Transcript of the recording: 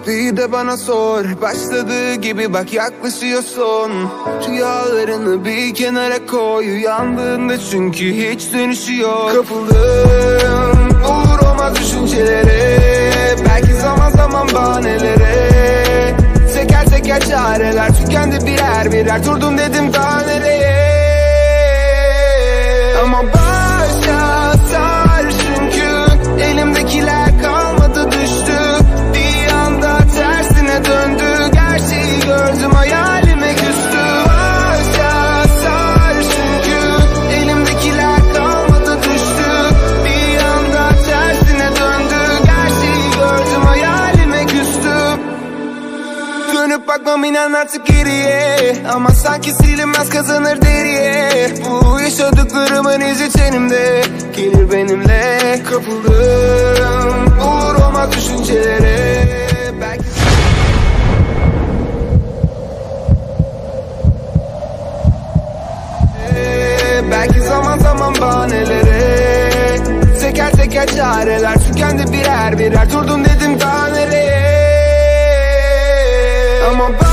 bir de bana sor. Başladığı gibi bak yaklaşıyorsun. Rüyalarını bir kenara koy, uyandığında çünkü hiç dönüşü yok. Kapıldım olur olmaz düşüncelere, belki zaman zaman bahanelere. Teker teker çareler tükendi birer birer, durdum dedim daha nereye. Ama başa sar çünkü elimdekiler kalmadı düştü. Bir anda tersine döndü, gerçeği gördüm hayalime küstü. Başa sar çünkü elimdekiler kalmadı düştü. Bir anda tersine döndü, gerçeği gördüm hayalime küstü. Dönüp bakmam inan artık geriye, ama sanki silinmez kazanır deriye. Bu yaşadıklarımın izi tenimde, gelir benimle. Kapıldım olur olmaz düşüncelere, belki zaman zaman bahanelere. Teker teker çareler tükendi birer birer, durdum dedim daha nereye. Ama